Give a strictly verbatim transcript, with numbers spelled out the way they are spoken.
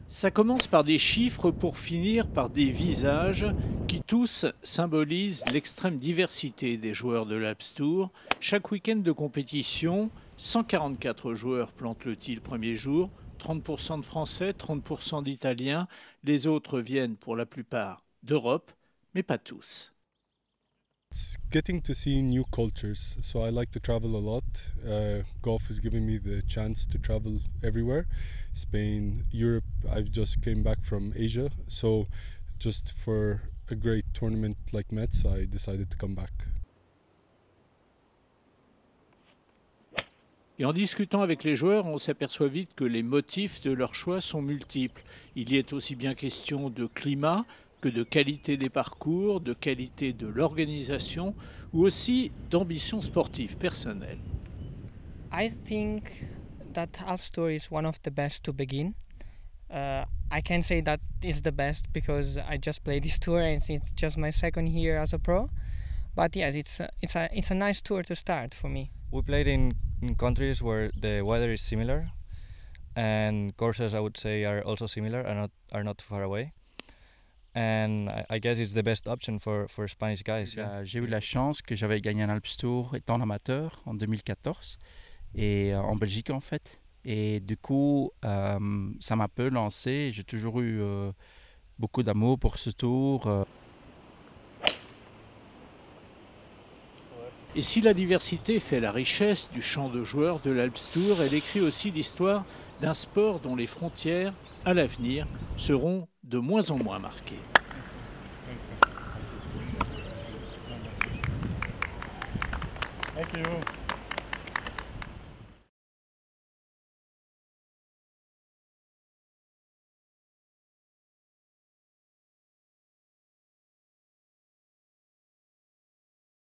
Ça commence par des chiffres pour finir par des visages qui tous symbolisent l'extrême diversité des joueurs de l'Alps Tour. Chaque week-end de compétition, cent quarante-quatre joueurs plantent le tee le premier jour, trente pour cent de Français, trente pour cent d'Italiens. Les autres viennent pour la plupart d'Europe, mais pas tous. It's getting to see new cultures, so I like to travel a lot. Uh, golf has given me the chance to travel everywhere. Spain, Europe, I've just came back from Asia, so just for a great tournament like Metz, I decided to come back. Et en discutant avec les joueurs, on s'aperçoit vite que les motifs de leur choix sont multiples. Il y est aussi bien question de climat que de qualité des parcours, de qualité de l'organisation ou aussi d'ambition sportive personnelle. I think that Alps Tour is one of the best to begin. Uh, I can say that it's the best because I just played this tour and it's just my second year as a pro. But yes, it's a, it's a, it's a nice tour to start for me. We played in, in countries where the weather is similar and courses I would say are also similar and not, are not far away. And I, I guess it's the best option for, for Spanish guys. Yeah. J'ai eu la chance que j'avais gagné un Alps Tour étant amateur en deux mille quatorze et euh, en Belgique en fait. Et du coup, euh, ça m'a un peu lancé. J'ai toujours eu euh, beaucoup d'amour pour ce tour. Euh. Et si la diversité fait la richesse du champ de joueurs de l'Alps Tour, elle écrit aussi l'histoire d'un sport dont les frontières, à l'avenir, seront de moins en moins marquées. Thank you.